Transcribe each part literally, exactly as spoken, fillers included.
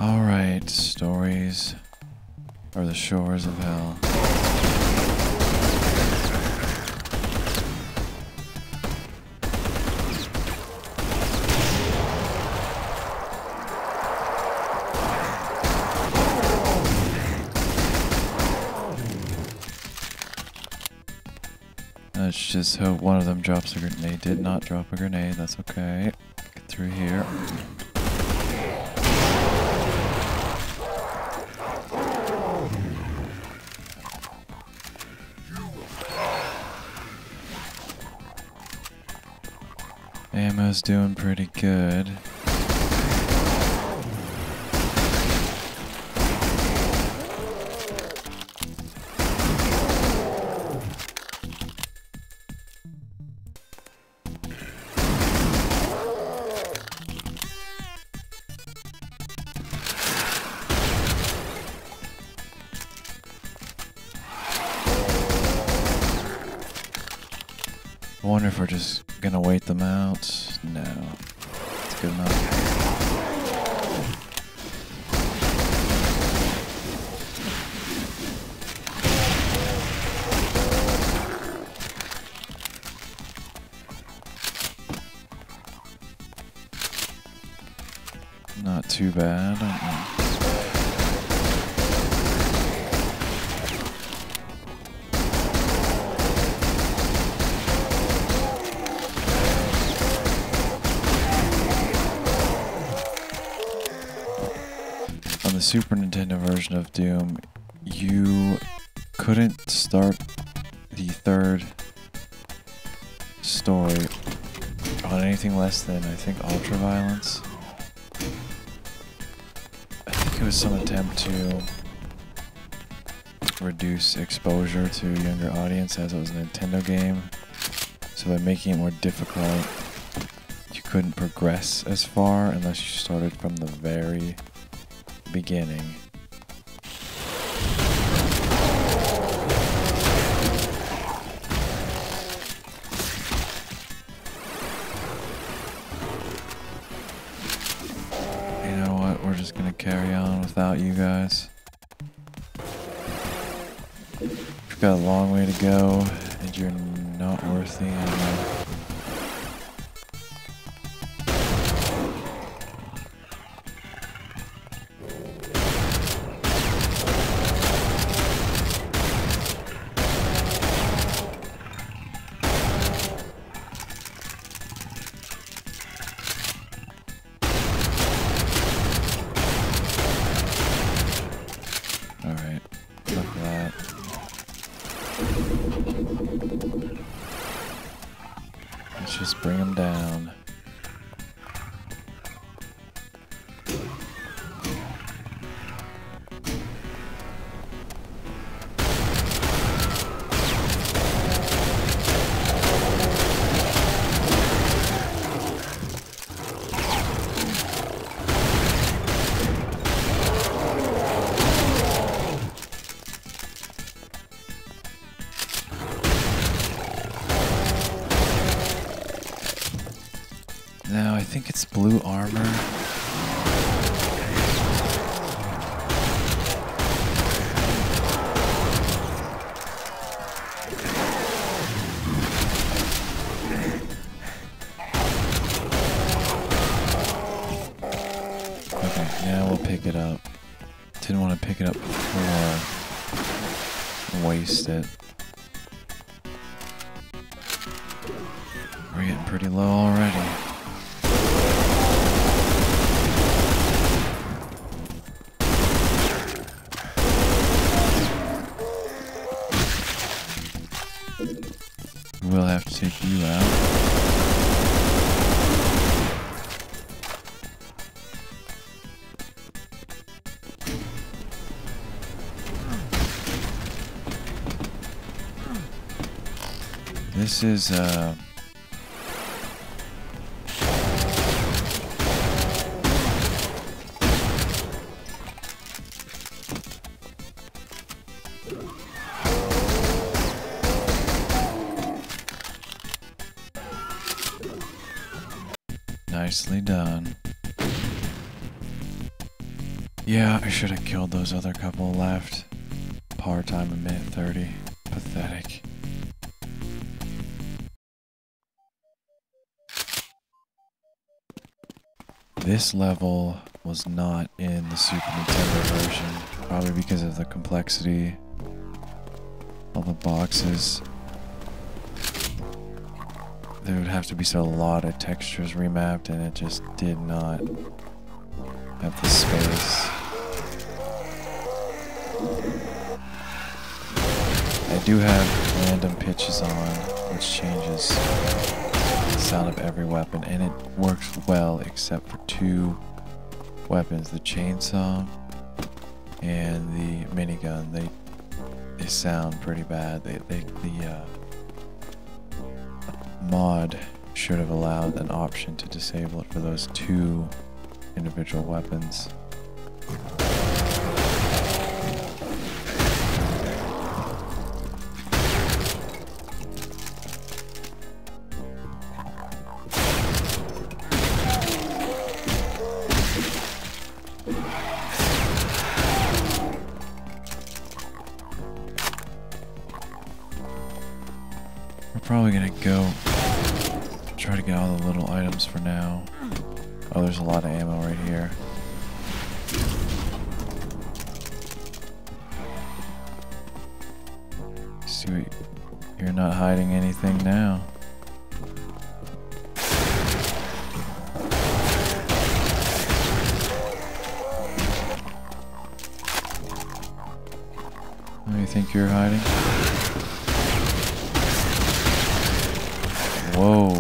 Alright, stories or the shores of hell. Let's just hope one of them drops a grenade. They did not drop a grenade, that's okay. Get through here. Ammo's doing pretty good. I wonder if we're just gonna wait them out. No. It's good enough. Not too bad. Uh-uh. The Super Nintendo version of Doom, you couldn't start the third story on anything less than, I think, ultra-violence. I think it was some attempt to reduce exposure to a younger audience as it was a Nintendo game. So by making it more difficult, you couldn't progress as far unless you started from the very beginning. You know what? We're just gonna carry on without you guys. We've got a long way to go, and you're not worth the ammo. Alright, enough of that. Let's just bring them down. Now, I think it's blue armor. Okay, now we'll pick it up. Didn't want to pick it up before. Waste it. We're getting pretty low already. We'll have to take you out. This is, uh... nicely done. Yeah, I should have killed those other couple left. Power time a minute thirty. Pathetic. This level was not in the Super Nintendo version, probably because of the complexity. All the boxes. There would have to be a lot of textures remapped, and it just did not have the space. I do have random pitches on, which changes the sound of every weapon, and it works well except for two weapons, the chainsaw and the minigun. They they sound pretty bad. They, they the uh, mod should have allowed an option to disable it for those two individual weapons. We're probably gonna go try to get all the little items for now. Oh, there's a lot of ammo right here. See what, you're not hiding anything now. What do you think you're hiding? Whoa.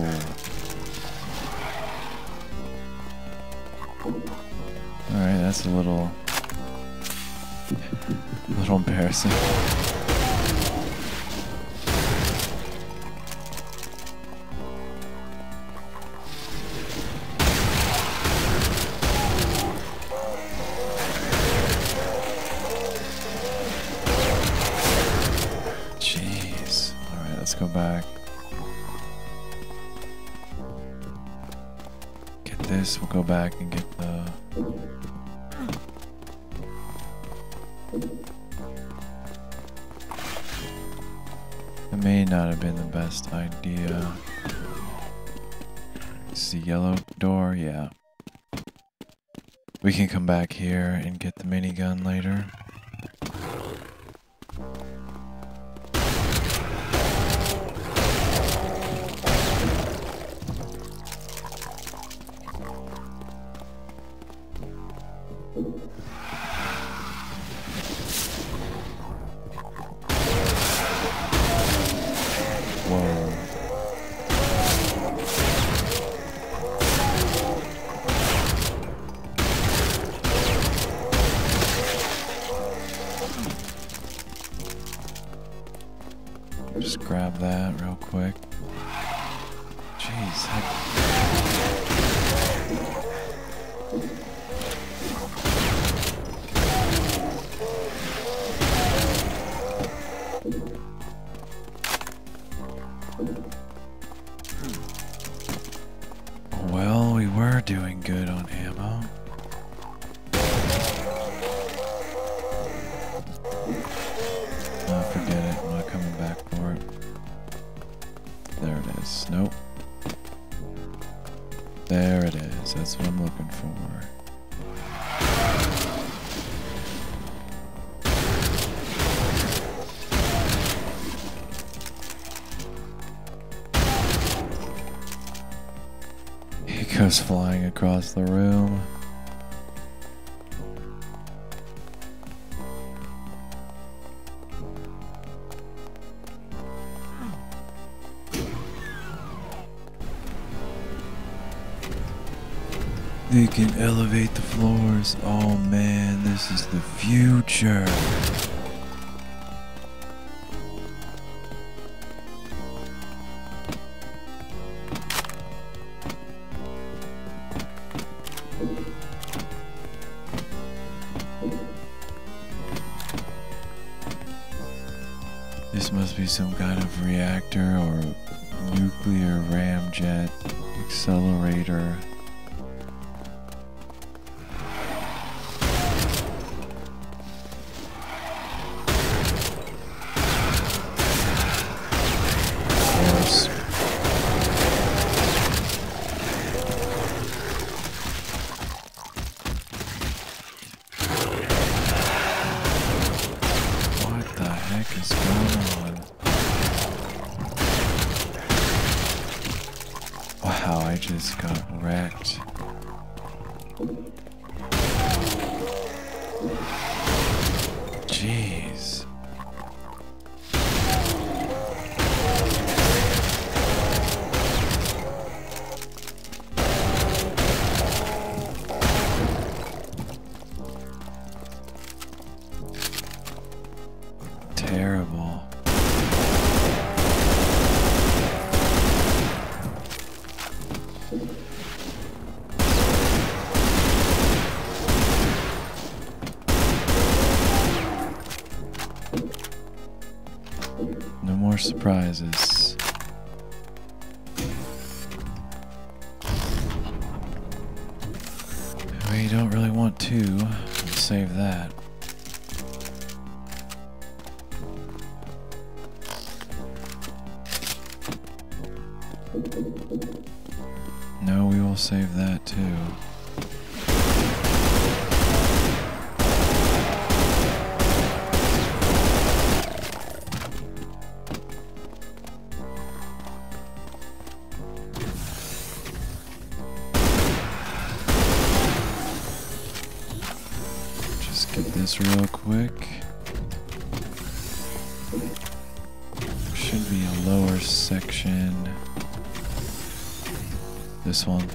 Alright, that's a little... a little embarrassing. Jeez. Alright, let's go back. Get this, we'll go back and get the... It may not have been the best idea. It's the yellow door, yeah. We can come back here and get the minigun later. Just grab that real quick. Jeez. Heck. Well, we were doing good on ammo. Oh, forget it. I'm not coming back for it. There it is. Nope. There it is. That's what I'm looking for. He goes flying across the room. They can elevate the floors. Oh man, this is the future. This must be some kind of reactor or nuclear ramjet accelerator. course. What the heck is going on? Wow, I just got wrecked. Jeez. Terrible. No more surprises. We don't really want to. We'll save that. No, we will save that too. Just get this real quick. Should be a lower section. This one.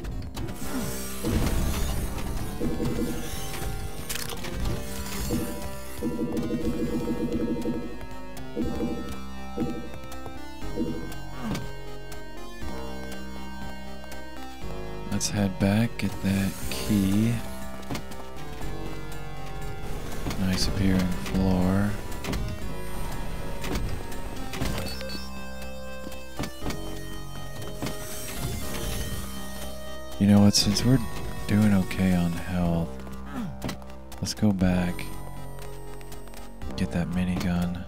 Let's head back, get that key. Nice appearing floor. You know what, since we're doing okay on health, let's go back, get that minigun.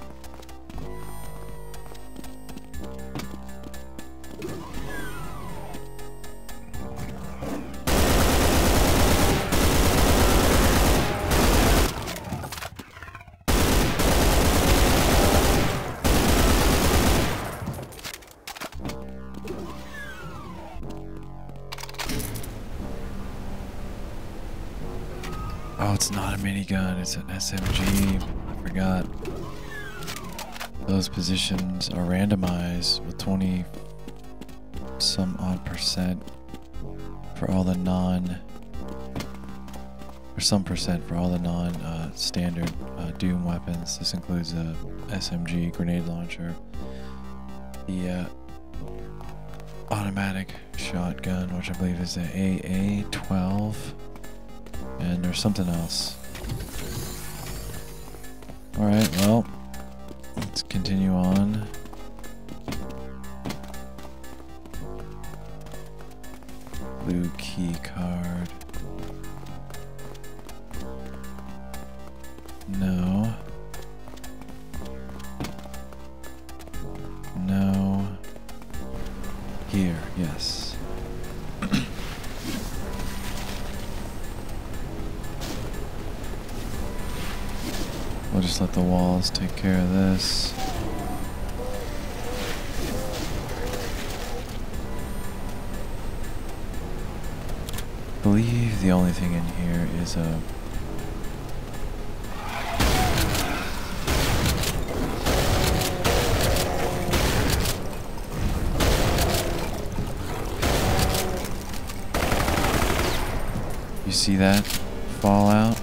Oh, it's not a minigun, it's an S M G. I forgot. Those positions are randomized with twenty some odd percent for all the non, or some percent for all the non uh, standard uh, Doom weapons. This includes a S M G grenade launcher, the uh, automatic shotgun, which I believe is the A A twelve. And there's something else. Alright, well, let's continue on. Blue key card. No. No. Here, yes. We'll just let the walls take care of this. I believe the only thing in here is a You see that fallout?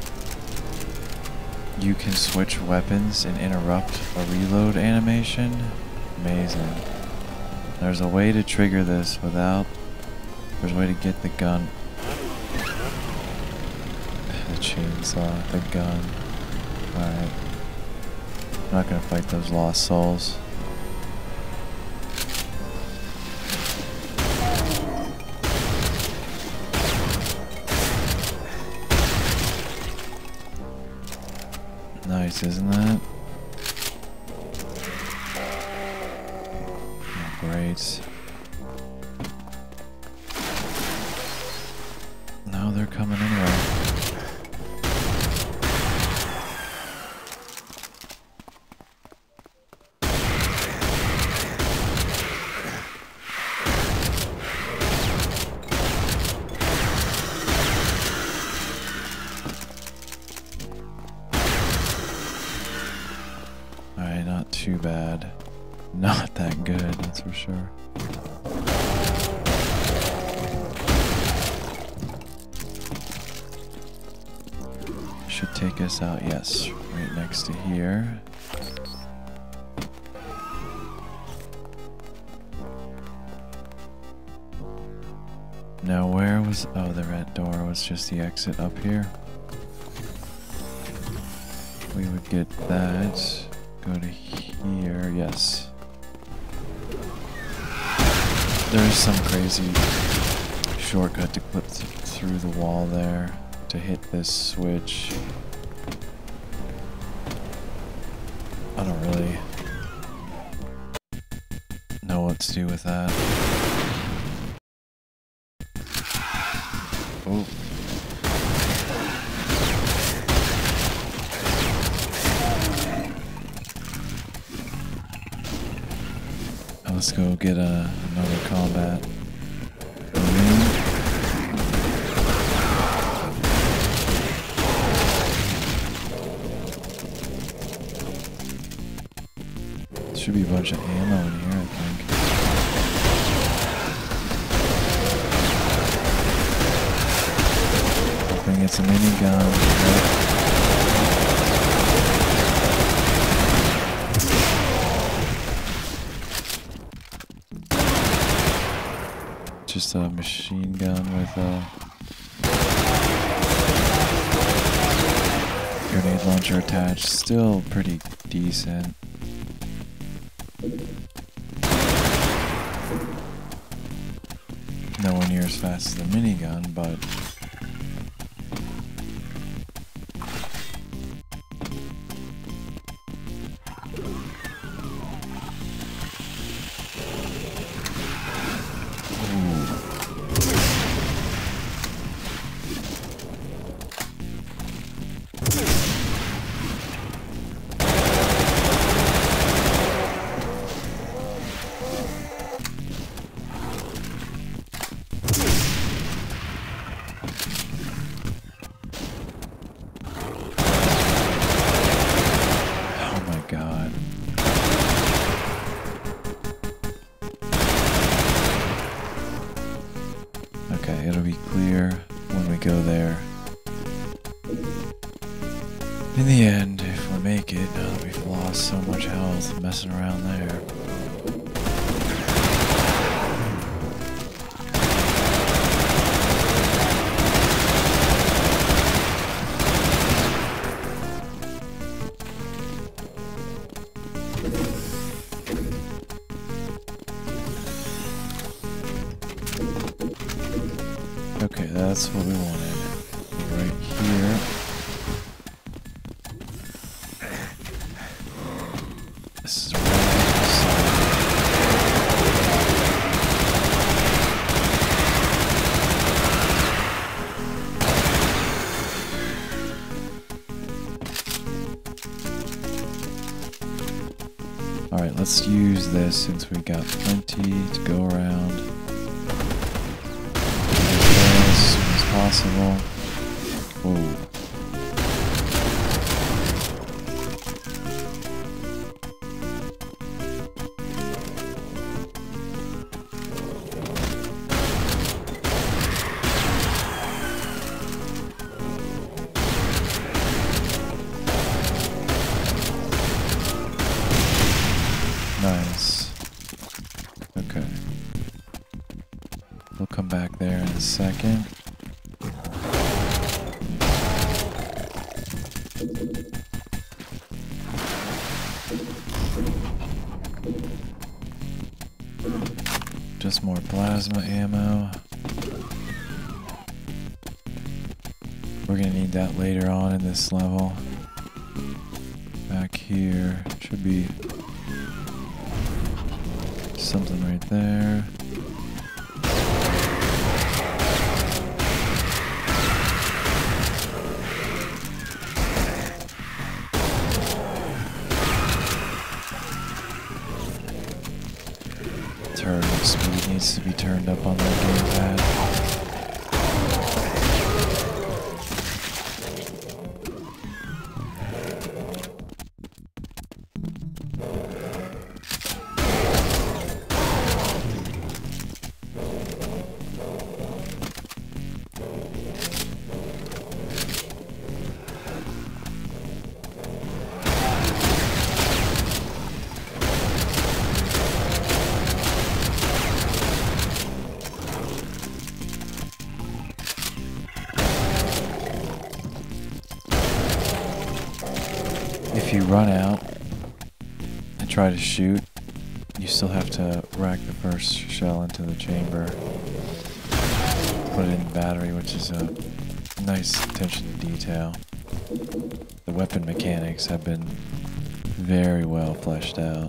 You can switch weapons and interrupt a reload animation. Amazing. There's a way to trigger this without... There's a way to get the gun. The chainsaw, the gun. Alright. I'm not gonna fight those lost souls. Nice, isn't that? great. No, they're coming anyway. Alright, not too bad. Not that good, that's for sure. Should take us out, yes, right next to here. Now where was, oh, the red door was just the exit up here. We would get that, go to here, yes. There's some crazy shortcut to clip th through the wall there to hit this switch. I don't really know what to do with that. Oh. Let's go get a, another combat. Should be a bunch of ammo in here, I think. Hoping it's a minigun. Just a machine gun with a grenade launcher attached. Still pretty decent. Nowhere near as fast as the minigun, but God. Okay, it'll be clear when we go there. In the end, if we make it, now that we've lost so much health messing around there. Okay, that's what we wanted. Right here. This is right outside. Alright, let's use this since we got plenty to go around. Possible. Whoa. Nice. Okay. We'll come back there in a second. Just more plasma ammo. We're gonna need that later on in this level. Back here should be something right there. Turn speed needs to be turned up on that gamepad. If you run out and try to shoot, you still have to rack the first shell into the chamber, put it in the battery, which is a nice attention to detail. The weapon mechanics have been very well fleshed out.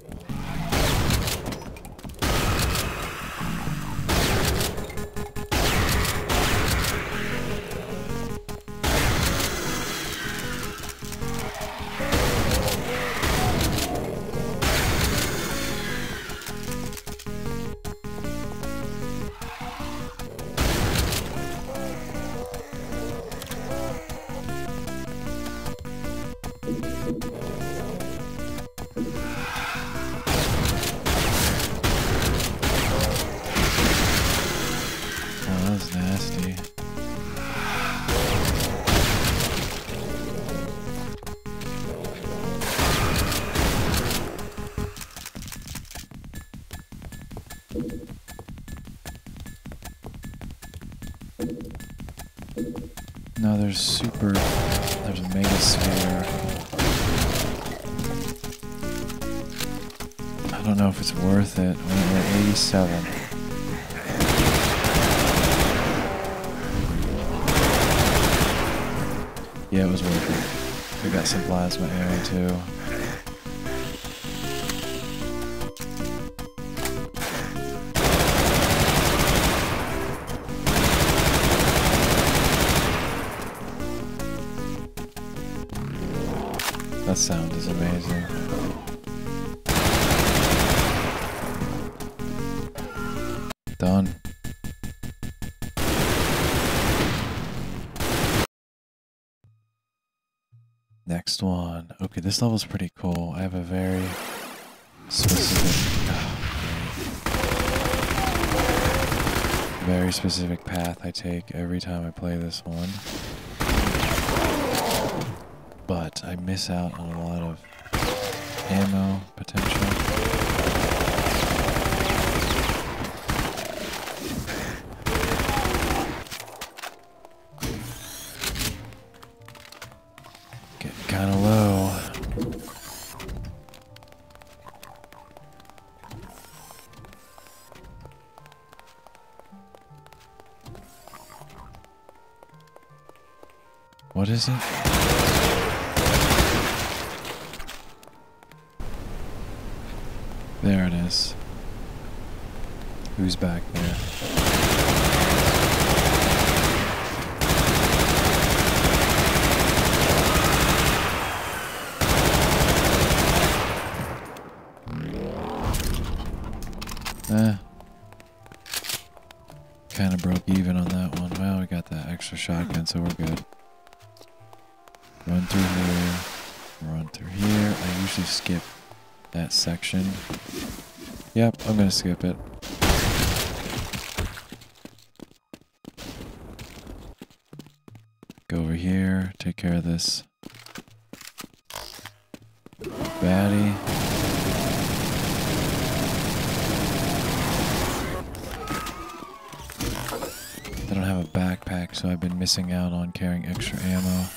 Oh, that was nasty. No, there's super, there's a mega sphere. I don't know if it's worth it. We're at eighty-seven. Yeah, it was worth it. We got some plasma area too. That sound is amazing. Done. Next one. Okay, this level's pretty cool. I have a very specific, oh, very specific path I take every time I play this one. But I miss out on a lot of ammo potential. Getting kind of low. What is it? There it is. Who's back there? Eh. Kind of broke even on that one. Well, we got that extra shotgun, so we're good. Run through here. Run through here. I usually skip that section. Yep, I'm gonna skip it. Go over here, take care of this baddie. I don't have a backpack, so I've been missing out on carrying extra ammo.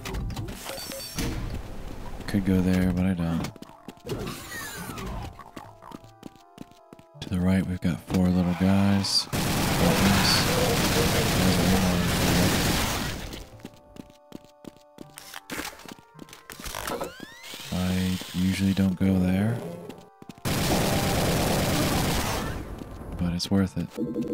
Could go there, but I don't. To the right, we've got four little guys. Buttons. I usually don't go there. but it's worth it.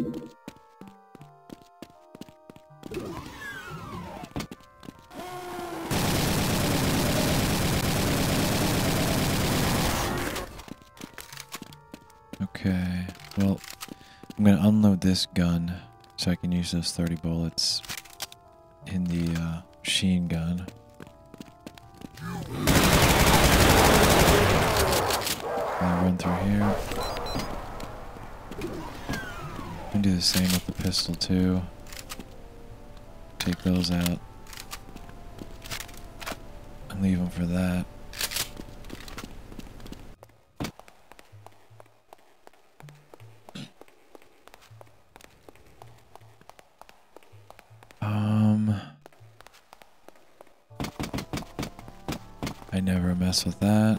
Okay, well, I'm going to unload this gun so I can use those thirty bullets in the uh, machine gun. I'll run through here. And do the same with the pistol too. Take those out. And leave them for that. Um, I never mess with that.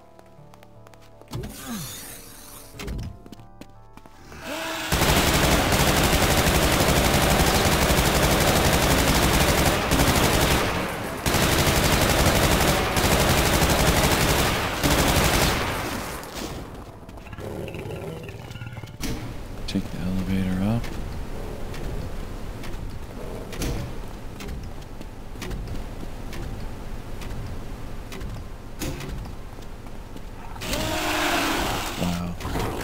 Take the elevator up. Wow.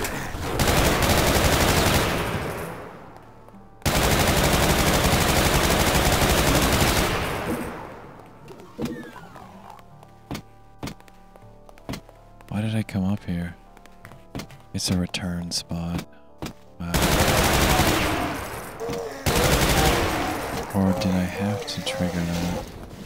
Why did I come up here? It's a return spot. Wow. Or did I have to trigger that?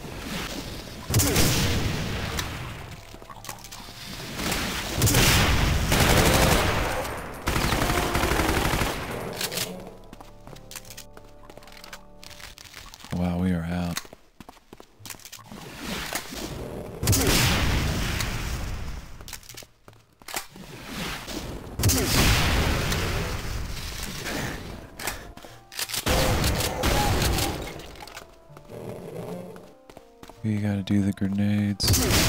Wow, we are out. We gotta do the grenades.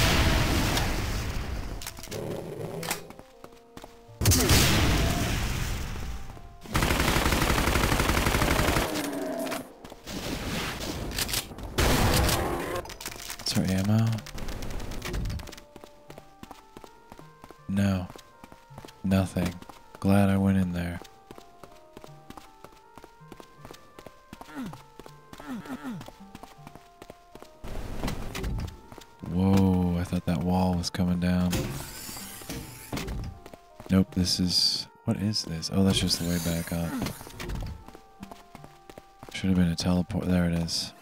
Is there ammo? No. Nothing. Glad I went in there. Whoa, I thought that wall was coming down. Nope, this is... What is this? Oh, that's just the way back up. Should have been a teleport. There it is.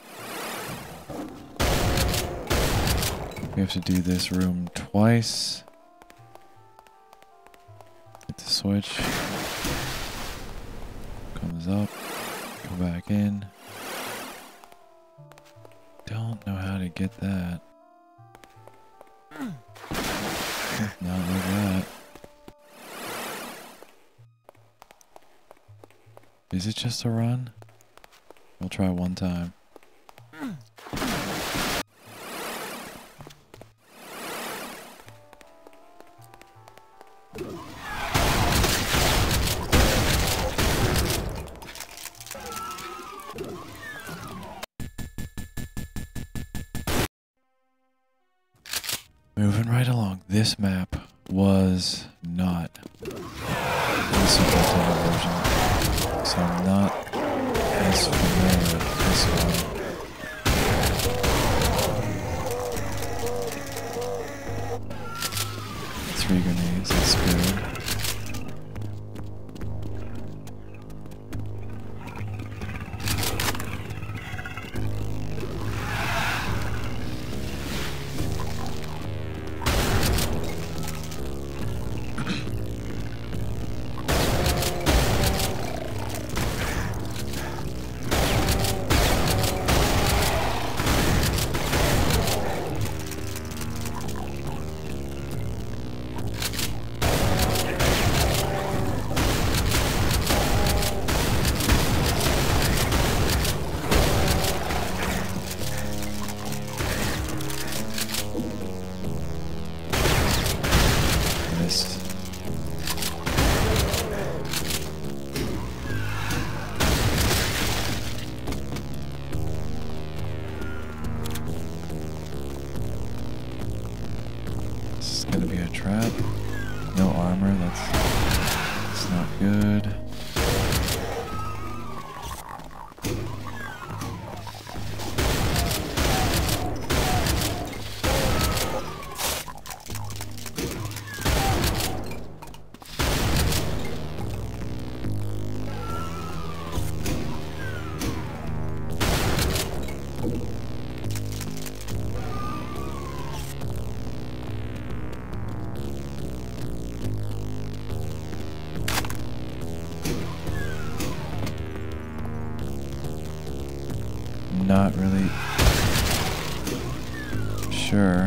We have to do this room twice. Hit the switch. Comes up. Go back in. Don't know how to get that. Not like that. Is it just a run? We'll try one time. Moving right along. This map was not the Super Nintendo version, so I'm not as familiar with this one. Three grenades, that's good. good. Not really sure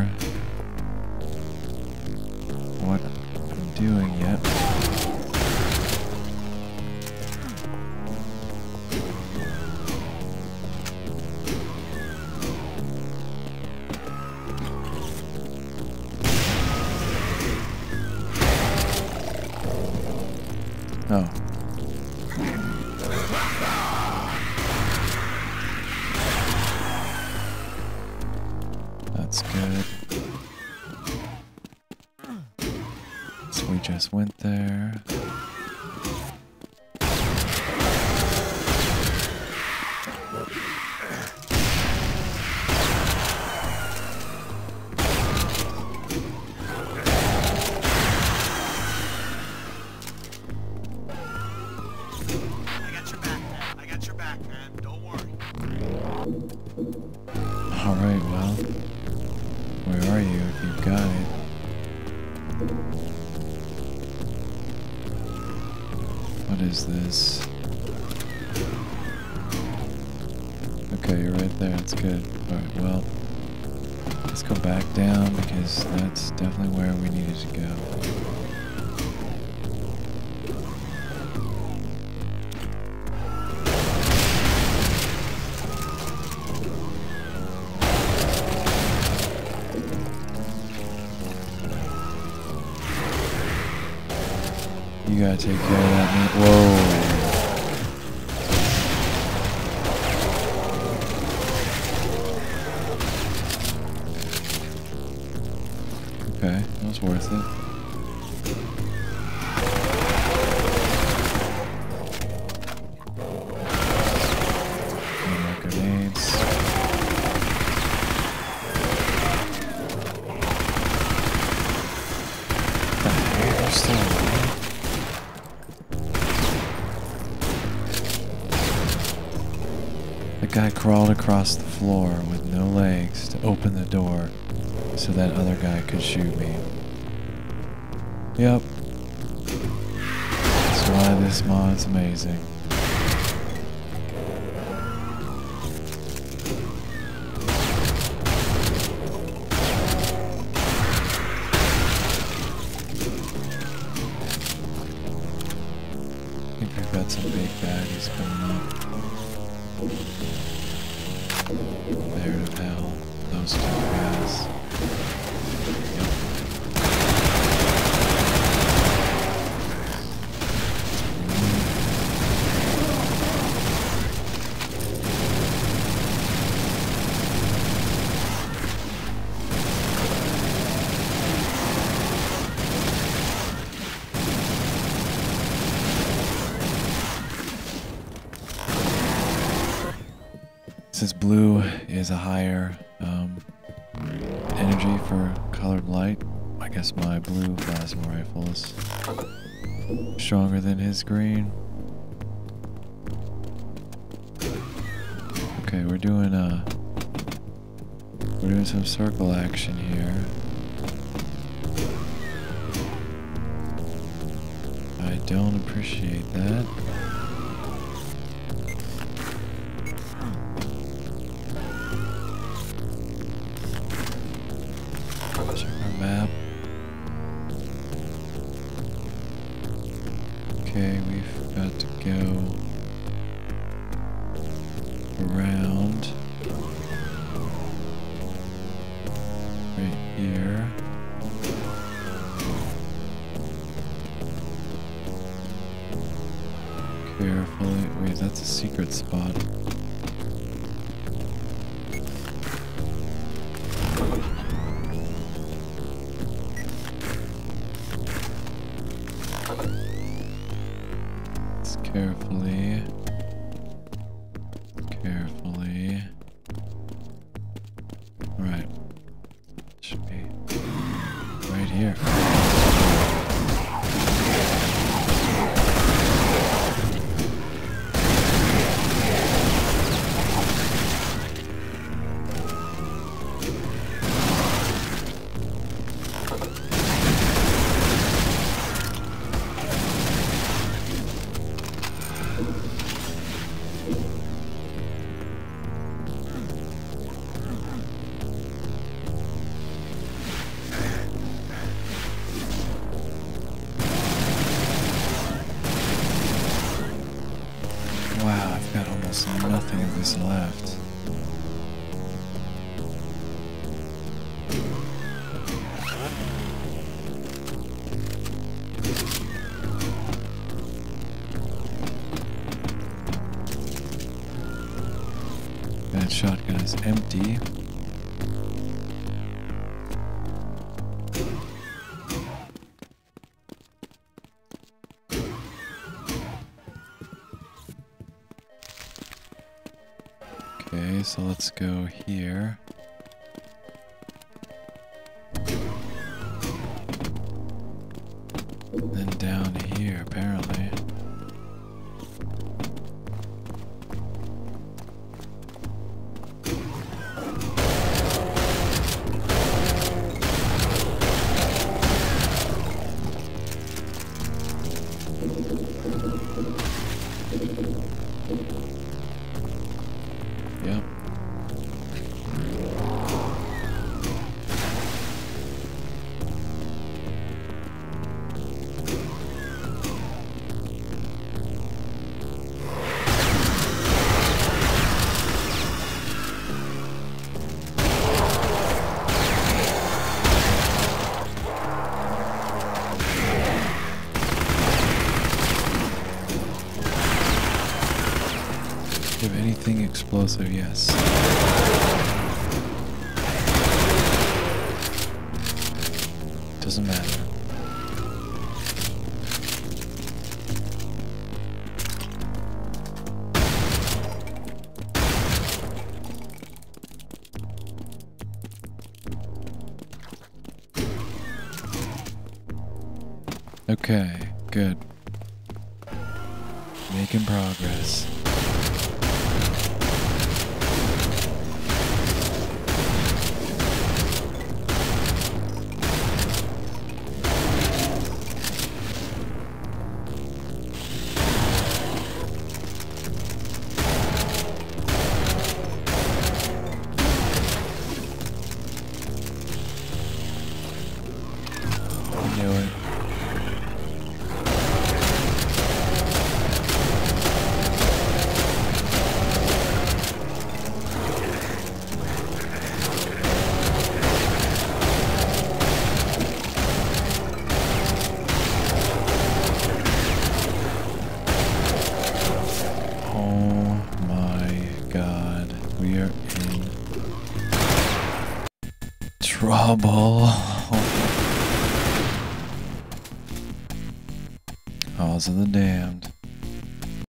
what I'm doing yet. Oh. That's good. So we just went there. I got your back, man. I got your back, man. Don't worry. Alright, well. Where are you if you've got it? What is this? Okay, you're right there. That's good. Alright, well. Let's go back down because that's definitely where we needed to go. You gotta take care of that man. Whoa. Okay, that was worth it. No more grenades. The hair still alive? The guy crawled across the floor with no legs to open the door so that other guy could shoot me. Yep. That's why this mod's amazing. I think we've got some big baddies coming up. There to hell, those two guys. Yep. Since blue is a higher um, energy for colored light, I guess my blue plasma rifle is stronger than his green. Okay, we're doing uh we're doing some circle action here. I don't appreciate that. Check our map. Okay, we've got to go around right here. Carefully. Wait, that's a secret spot. this carefully. Carefully. Right. Should be right here. Wow, I've got almost nothing of this left. That shotgun is empty. Okay, so let's go here. Then down here, apparently. Yep. Do you have anything explosive? Yes. Doesn't matter. Okay, good. Making progress. I knew it. Oh my God, we are in trouble. Cause of the damned.